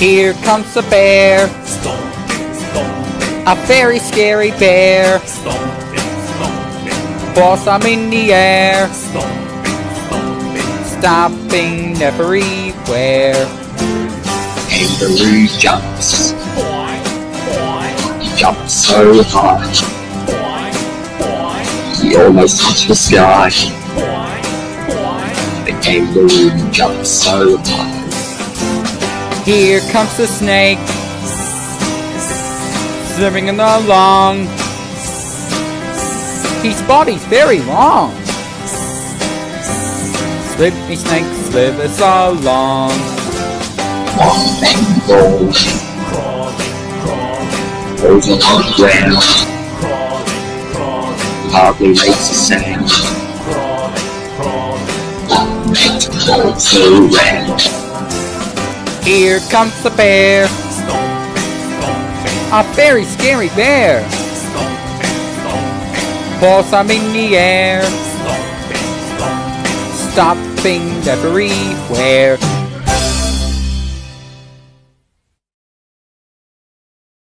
Here comes a bear, a very scary bear. Paws are in the air, stomping everywhere. Kangaroo jumps. He jumps so high. He almost touched the sky. The kangaroo jumps so high. Here comes the snake, slipping along. His body's very long. Slippy snake slithers along. One man rolls on the ground. Hardly makes a sound. One man rolls around. Here comes the bear, a very scary bear. Paws are in the air, stomping everywhere.